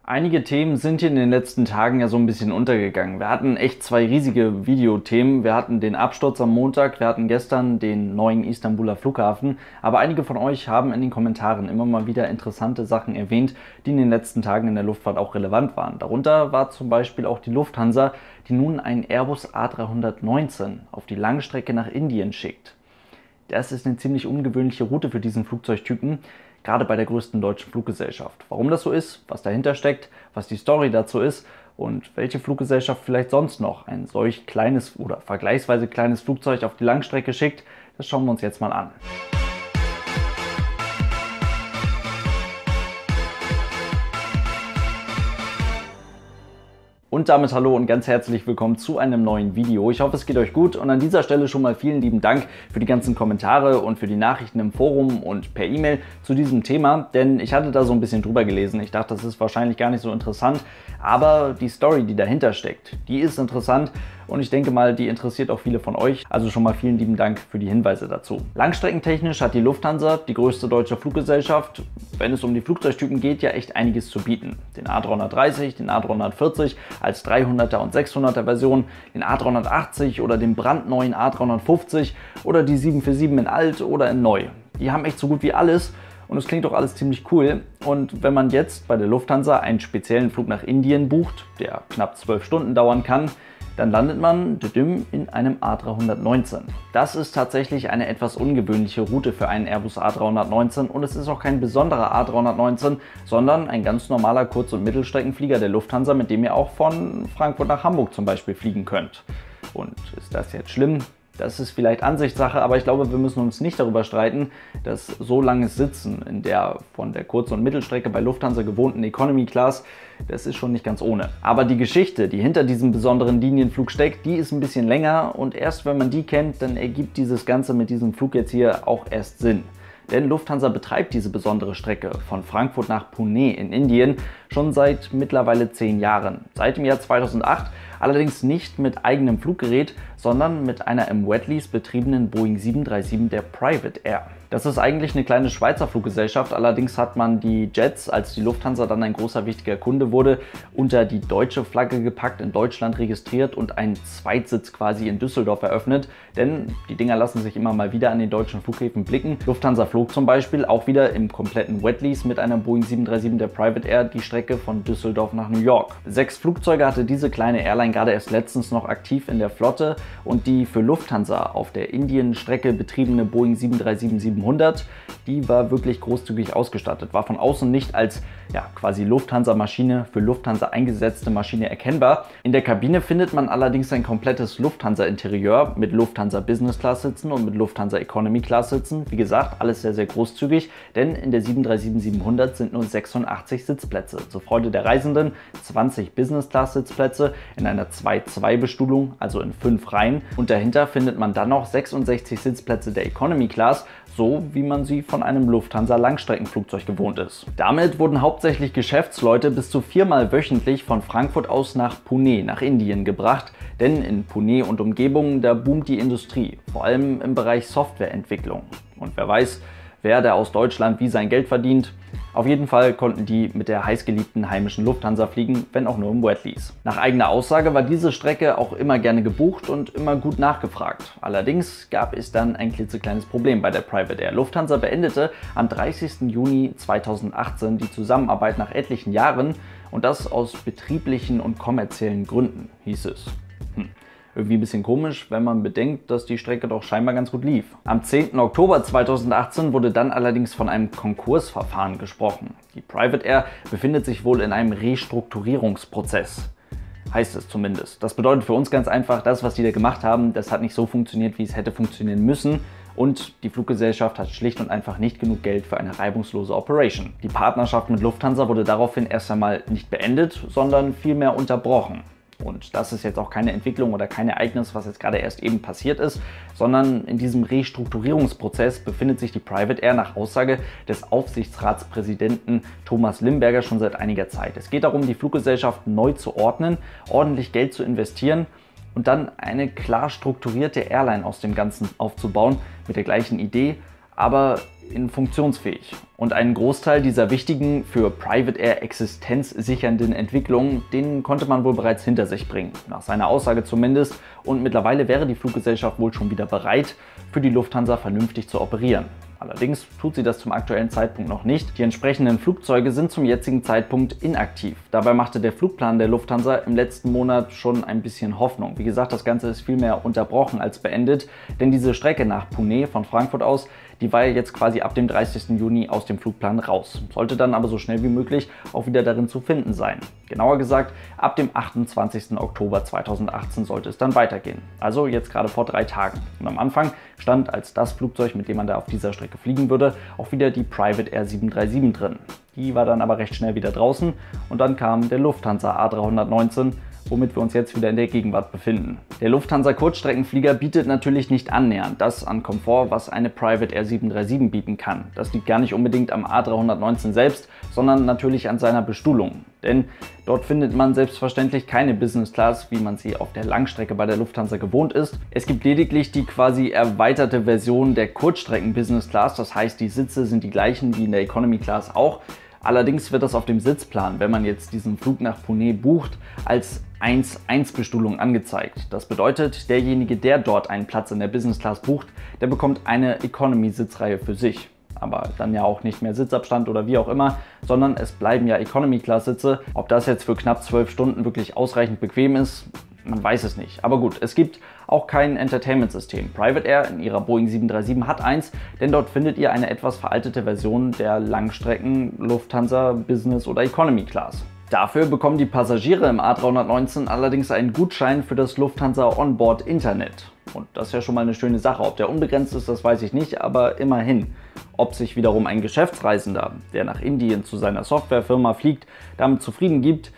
Einige Themen sind hier in den letzten Tagen ja so ein bisschen untergegangen. Wir hatten echt zwei riesige Videothemen. Wir hatten den Absturz am Montag, wir hatten gestern den neuen Istanbuler Flughafen. Aber einige von euch haben in den Kommentaren immer mal wieder interessante Sachen erwähnt, die in den letzten Tagen in der Luftfahrt auch relevant waren. Darunter war zum Beispiel auch die Lufthansa, die nun einen Airbus A319 auf die Langstrecke nach Indien schickt. Das ist eine ziemlich ungewöhnliche Route für diesen Flugzeugtypen, gerade bei der größten deutschen Fluggesellschaft. Warum das so ist, was dahinter steckt, was die Story dazu ist und welche Fluggesellschaft vielleicht sonst noch ein solch kleines oder vergleichsweise kleines Flugzeug auf die Langstrecke schickt, das schauen wir uns jetzt mal an. Und damit hallo und ganz herzlich willkommen zu einem neuen Video. Ich hoffe, es geht euch gut und an dieser Stelle schon mal vielen lieben Dank für die ganzen Kommentare und für die Nachrichten im Forum und per E-Mail zu diesem Thema, denn ich hatte da so ein bisschen drüber gelesen. Ich dachte, das ist wahrscheinlich gar nicht so interessant, aber die Story, die dahinter steckt, die ist interessant und ich denke mal, die interessiert auch viele von euch. Also schon mal vielen lieben Dank für die Hinweise dazu. Langstreckentechnisch hat die Lufthansa, die größte deutsche Fluggesellschaft, wenn es um die Flugzeugtypen geht, ja echt einiges zu bieten. Den A330, den A340 als 300er und 600er Version, den A380 oder den brandneuen A350 oder die 747 in alt oder in neu. Die haben echt so gut wie alles. Und es klingt doch alles ziemlich cool. Und wenn man jetzt bei der Lufthansa einen speziellen Flug nach Indien bucht, der knapp 12 Stunden dauern kann, dann landet man in einem A319. Das ist tatsächlich eine etwas ungewöhnliche Route für einen Airbus A319 und es ist auch kein besonderer A319, sondern ein ganz normaler Kurz- und Mittelstreckenflieger der Lufthansa, mit dem ihr auch von Frankfurt nach Hamburg zum Beispiel fliegen könnt. Und ist das jetzt schlimm? Das ist vielleicht Ansichtssache, aber ich glaube, wir müssen uns nicht darüber streiten, dass so langes Sitzen in der von der Kurz- und Mittelstrecke bei Lufthansa gewohnten Economy Class, das ist schon nicht ganz ohne. Aber die Geschichte, die hinter diesem besonderen Linienflug steckt, die ist ein bisschen länger und erst wenn man die kennt, dann ergibt dieses Ganze mit diesem Flug jetzt hier auch erst Sinn. Denn Lufthansa betreibt diese besondere Strecke von Frankfurt nach Pune in Indien schon seit mittlerweile 10 Jahren. Seit dem Jahr 2008 allerdings nicht mit eigenem Fluggerät, sondern mit einer im Wetlease betriebenen Boeing 737 der Private Air. Das ist eigentlich eine kleine Schweizer Fluggesellschaft, allerdings hat man die Jets, als die Lufthansa dann ein großer wichtiger Kunde wurde, unter die deutsche Flagge gepackt, in Deutschland registriert und einen Zweitsitz quasi in Düsseldorf eröffnet, denn die Dinger lassen sich immer mal wieder an den deutschen Flughäfen blicken. Lufthansa flog zum Beispiel auch wieder im kompletten Wetlease mit einer Boeing 737 der Private Air die Strecke von Düsseldorf nach New York. 6 Flugzeuge hatte diese kleine Airline gerade erst letztens noch aktiv in der Flotte und die für Lufthansa auf der Indien-Strecke betriebene Boeing 737-700, die war wirklich großzügig ausgestattet, war von außen nicht als quasi Lufthansa-Maschine für Lufthansa eingesetzte Maschine erkennbar. In der Kabine findet man allerdings ein komplettes Lufthansa-Interieur mit Lufthansa Business Class Sitzen und mit Lufthansa Economy Class Sitzen. Wie gesagt, alles sehr, sehr großzügig, denn in der 737-700 sind nur 86 Sitzplätze. Zur Freude der Reisenden 20 Business Class Sitzplätze in einer 2-2-Bestuhlung, also in 5 Reihen. Und dahinter findet man dann noch 66 Sitzplätze der Economy Class, so wie man sie von einem Lufthansa-Langstreckenflugzeug gewohnt ist. Damit wurden hauptsächlich Geschäftsleute bis zu 4-mal wöchentlich von Frankfurt aus nach Pune, nach Indien gebracht, denn in Pune und Umgebung, da boomt die Industrie, vor allem im Bereich Softwareentwicklung. Und wer weiß, wer da aus Deutschland wie sein Geld verdient. Auf jeden Fall konnten die mit der heißgeliebten heimischen Lufthansa fliegen, wenn auch nur im Wetlease. Nach eigener Aussage war diese Strecke auch immer gerne gebucht und immer gut nachgefragt. Allerdings gab es dann ein klitzekleines Problem bei der Private Air. Lufthansa beendete am 30. Juni 2018 die Zusammenarbeit nach etlichen Jahren und das aus betrieblichen und kommerziellen Gründen, hieß es. Irgendwie ein bisschen komisch, wenn man bedenkt, dass die Strecke doch scheinbar ganz gut lief. Am 10. Oktober 2018 wurde dann allerdings von einem Konkursverfahren gesprochen. Die Private Air befindet sich wohl in einem Restrukturierungsprozess. Heißt es zumindest. Das bedeutet für uns ganz einfach, das, was die da gemacht haben, das hat nicht so funktioniert, wie es hätte funktionieren müssen. Und die Fluggesellschaft hat schlicht und einfach nicht genug Geld für eine reibungslose Operation. Die Partnerschaft mit Lufthansa wurde daraufhin erst einmal nicht beendet, sondern vielmehr unterbrochen. Und das ist jetzt auch keine Entwicklung oder kein Ereignis, was jetzt gerade erst eben passiert ist, sondern in diesem Restrukturierungsprozess befindet sich die Private Air nach Aussage des Aufsichtsratspräsidenten Thomas Limberger schon seit einiger Zeit. Es geht darum, die Fluggesellschaft neu zu ordnen, ordentlich Geld zu investieren und dann eine klar strukturierte Airline aus dem Ganzen aufzubauen mit der gleichen Idee, aber funktionsfähig. Und einen Großteil dieser wichtigen, für Private Air Existenz sichernden Entwicklungen, den konnte man wohl bereits hinter sich bringen, nach seiner Aussage zumindest. Und mittlerweile wäre die Fluggesellschaft wohl schon wieder bereit, für die Lufthansa vernünftig zu operieren. Allerdings tut sie das zum aktuellen Zeitpunkt noch nicht. Die entsprechenden Flugzeuge sind zum jetzigen Zeitpunkt inaktiv. Dabei machte der Flugplan der Lufthansa im letzten Monat schon ein bisschen Hoffnung. Wie gesagt, das Ganze ist vielmehr unterbrochen als beendet, denn diese Strecke nach Pune von Frankfurt aus, die war ja jetzt quasi ab dem 30. Juni aus dem Flugplan raus. Sollte dann aber so schnell wie möglich auch wieder darin zu finden sein. Genauer gesagt, ab dem 28. Oktober 2018 sollte es dann weitergehen. Also jetzt gerade vor 3 Tagen. Und am Anfang stand als das Flugzeug, mit dem man da auf dieser Strecke fliegen würde, auch wieder die Private Air 737 drin. Die war dann aber recht schnell wieder draußen und dann kam der Lufthansa A319, womit wir uns jetzt wieder in der Gegenwart befinden. Der Lufthansa Kurzstreckenflieger bietet natürlich nicht annähernd das an Komfort, was eine Private Air 737 bieten kann. Das liegt gar nicht unbedingt am A319 selbst, sondern natürlich an seiner Bestuhlung. Denn dort findet man selbstverständlich keine Business Class, wie man sie auf der Langstrecke bei der Lufthansa gewohnt ist. Es gibt lediglich die quasi erweiterte Version der Kurzstrecken Business Class, das heißt, die Sitze sind die gleichen wie in der Economy Class auch. Allerdings wird das auf dem Sitzplan, wenn man jetzt diesen Flug nach Pune bucht, als 1-1-Bestuhlung angezeigt. Das bedeutet, derjenige, der dort einen Platz in der Business Class bucht, der bekommt eine Economy-Sitzreihe für sich. Aber dann ja auch nicht mehr Sitzabstand oder wie auch immer, sondern es bleiben ja Economy-Class-Sitze. Ob das jetzt für knapp 12 Stunden wirklich ausreichend bequem ist, man weiß es nicht. Aber gut, es gibt auch kein Entertainment-System. Private Air in ihrer Boeing 737 hat eins, denn dort findet ihr eine etwas veraltete Version der Langstrecken Lufthansa Business oder Economy Class. Dafür bekommen die Passagiere im A319 allerdings einen Gutschein für das Lufthansa Onboard Internet. Und das ist ja schon mal eine schöne Sache. Ob der unbegrenzt ist, das weiß ich nicht, aber immerhin. Ob sich wiederum ein Geschäftsreisender, der nach Indien zu seiner Softwarefirma fliegt, damit zufrieden gibt,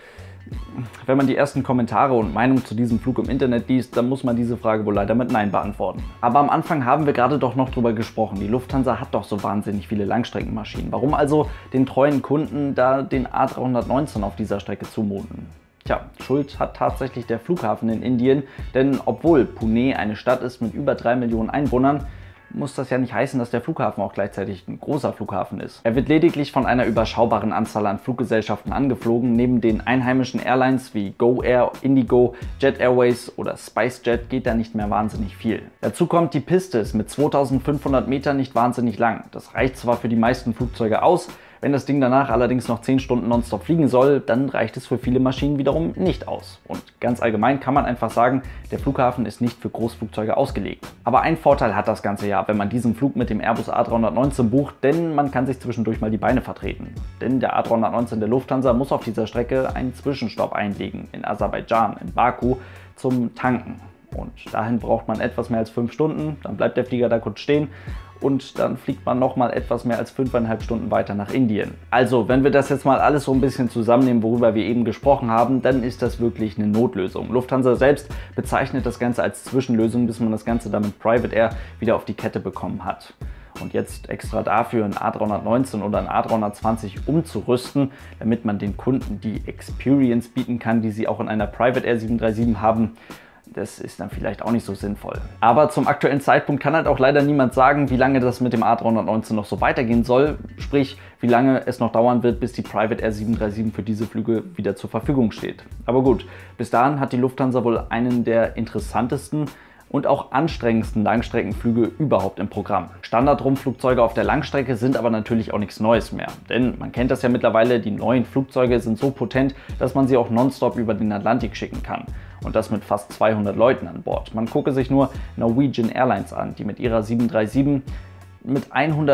wenn man die ersten Kommentare und Meinungen zu diesem Flug im Internet liest, dann muss man diese Frage wohl leider mit Nein beantworten. Aber am Anfang haben wir gerade doch noch drüber gesprochen. Die Lufthansa hat doch so wahnsinnig viele Langstreckenmaschinen. Warum also den treuen Kunden da den A319 auf dieser Strecke zumuten? Tja, Schuld hat tatsächlich der Flughafen in Indien, denn obwohl Pune eine Stadt ist mit über 3 Millionen Einwohnern, muss das ja nicht heißen, dass der Flughafen auch gleichzeitig ein großer Flughafen ist. Er wird lediglich von einer überschaubaren Anzahl an Fluggesellschaften angeflogen. Neben den einheimischen Airlines wie Go Air, Indigo, Jet Airways oder SpiceJet geht da nicht mehr wahnsinnig viel. Dazu kommt, die Piste ist mit 2500 Metern nicht wahnsinnig lang. Das reicht zwar für die meisten Flugzeuge aus, wenn das Ding danach allerdings noch 10 Stunden nonstop fliegen soll, dann reicht es für viele Maschinen wiederum nicht aus. Und ganz allgemein kann man einfach sagen, der Flughafen ist nicht für Großflugzeuge ausgelegt. Aber einen Vorteil hat das Ganze ja, wenn man diesen Flug mit dem Airbus A319 bucht, denn man kann sich zwischendurch mal die Beine vertreten. Denn der A319 der Lufthansa muss auf dieser Strecke einen Zwischenstopp einlegen, in Aserbaidschan, in Baku, zum Tanken. Und dahin braucht man etwas mehr als 5 Stunden, dann bleibt der Flieger da kurz stehen und dann fliegt man nochmal etwas mehr als 5,5 Stunden weiter nach Indien. Also, wenn wir das jetzt mal alles so ein bisschen zusammennehmen, worüber wir eben gesprochen haben, dann ist das wirklich eine Notlösung. Lufthansa selbst bezeichnet das Ganze als Zwischenlösung, bis man das Ganze dann mit Private Air wieder auf die Kette bekommen hat. Und jetzt extra dafür ein A319 oder ein A320 umzurüsten, damit man den Kunden die Experience bieten kann, die sie auch in einer Private Air 737 haben, das ist dann vielleicht auch nicht so sinnvoll. Aber zum aktuellen Zeitpunkt kann halt auch leider niemand sagen, wie lange das mit dem A319 noch so weitergehen soll. Sprich, wie lange es noch dauern wird, bis die Private Air 737 für diese Flüge wieder zur Verfügung steht. Aber gut, bis dahin hat die Lufthansa wohl einen der interessantesten und auch anstrengendsten Langstreckenflüge überhaupt im Programm. Standardrumpfflugzeuge auf der Langstrecke sind aber natürlich auch nichts Neues mehr. Denn man kennt das ja mittlerweile, die neuen Flugzeuge sind so potent, dass man sie auch nonstop über den Atlantik schicken kann. Und das mit fast 200 Leuten an Bord. Man gucke sich nur Norwegian Airlines an, die mit ihrer 737 mit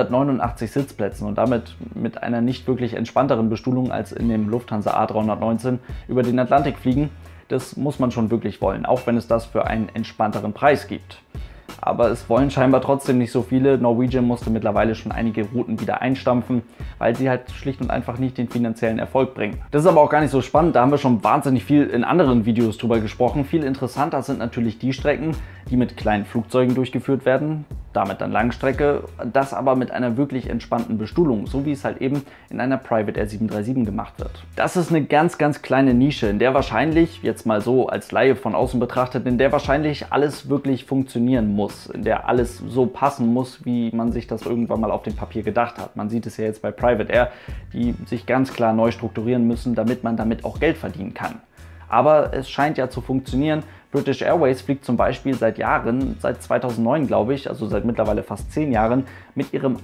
189 Sitzplätzen und damit mit einer nicht wirklich entspannteren Bestuhlung als in dem Lufthansa A319 über den Atlantik fliegen. Das muss man schon wirklich wollen, auch wenn es das für einen entspannteren Preis gibt. Aber es wollen scheinbar trotzdem nicht so viele. Norwegian musste mittlerweile schon einige Routen wieder einstampfen, weil sie halt schlicht und einfach nicht den finanziellen Erfolg bringen. Das ist aber auch gar nicht so spannend, da haben wir schon wahnsinnig viel in anderen Videos drüber gesprochen. Viel interessanter sind natürlich die Strecken, die mit kleinen Flugzeugen durchgeführt werden. damit dann Langstrecke, das aber mit einer wirklich entspannten Bestuhlung, so wie es halt eben in einer Private Air 737 gemacht wird. Das ist eine ganz kleine Nische, in der wahrscheinlich, jetzt mal so als Laie von außen betrachtet, in der wahrscheinlich alles wirklich funktionieren muss, in der alles so passen muss, wie man sich das irgendwann mal auf dem Papier gedacht hat. Man sieht es ja jetzt bei Private Air, die sich ganz klar neu strukturieren müssen, damit man damit auch Geld verdienen kann. Aber es scheint ja zu funktionieren. British Airways fliegt zum Beispiel seit Jahren, seit 2009 glaube ich, also seit mittlerweile fast 10 Jahren, mit ihrem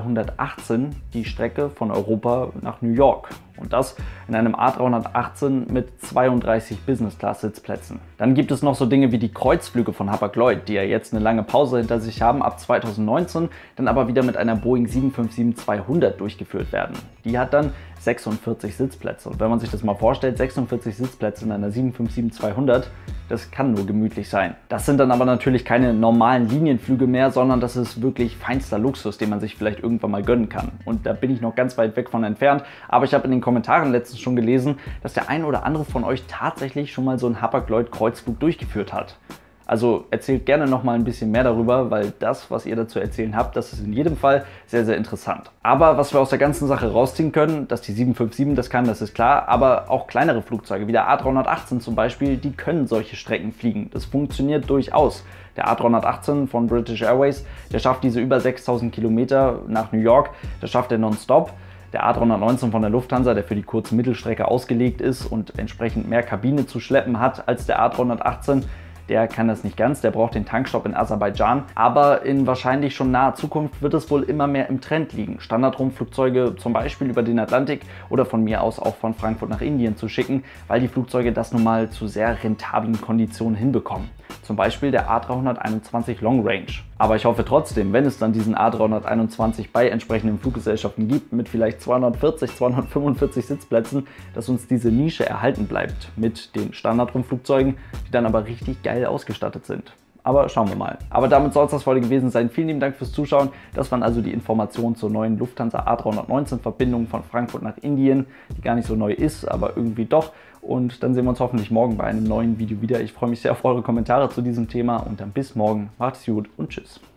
A318 die Strecke von Europa nach New York. Und das in einem A318 mit 32 Business-Class-Sitzplätzen. Dann gibt es noch so Dinge wie die Kreuzflüge von Hapag-Lloyd, die ja jetzt eine lange Pause hinter sich haben, ab 2019, dann aber wieder mit einer Boeing 757-200 durchgeführt werden. Die hat dann 46 Sitzplätze. Und wenn man sich das mal vorstellt, 46 Sitzplätze in einer 757-200, das kann nur gemütlich sein. Das sind dann aber natürlich keine normalen Linienflüge mehr, sondern das ist wirklich feinster Luxus, den man sich vielleicht irgendwann mal gönnen kann. Und da bin ich noch ganz weit weg von entfernt. Aber ich habe in den Kommentaren letztens schon gelesen, dass der ein oder andere von euch tatsächlich schon mal so einen Hapag-Lloyd Kreuzflug durchgeführt hat. Also erzählt gerne noch mal ein bisschen mehr darüber, weil das, was ihr dazu erzählen habt, das ist in jedem Fall sehr interessant. Aber was wir aus der ganzen Sache rausziehen können, dass die 757 das kann, das ist klar, aber auch kleinere Flugzeuge wie der A318 zum Beispiel, die können solche Strecken fliegen. Das funktioniert durchaus. Der A318 von British Airways, der schafft diese über 6000 Kilometer nach New York, das schafft er nonstop. Der A319 von der Lufthansa, der für die kurze Mittelstrecke ausgelegt ist und entsprechend mehr Kabine zu schleppen hat als der A318, der kann das nicht ganz, der braucht den Tankstopp in Aserbaidschan, aber in wahrscheinlich schon naher Zukunft wird es wohl immer mehr im Trend liegen, Standardrumpfflugzeuge zum Beispiel über den Atlantik oder von mir aus auch von Frankfurt nach Indien zu schicken, weil die Flugzeuge das nun mal zu sehr rentablen Konditionen hinbekommen. Zum Beispiel der A321 Long Range. Aber ich hoffe trotzdem, wenn es dann diesen A321 bei entsprechenden Fluggesellschaften gibt, mit vielleicht 240, 245 Sitzplätzen, dass uns diese Nische erhalten bleibt mit den Standardrumpfflugzeugen, die dann aber richtig geil ausgestattet sind. Aber schauen wir mal. Aber damit soll es das für heute gewesen sein. Vielen lieben Dank fürs Zuschauen. Das waren also die Informationen zur neuen Lufthansa A319-Verbindung von Frankfurt nach Indien, die gar nicht so neu ist, aber irgendwie doch. Und dann sehen wir uns hoffentlich morgen bei einem neuen Video wieder. Ich freue mich sehr auf eure Kommentare zu diesem Thema und dann bis morgen. Macht's gut und tschüss.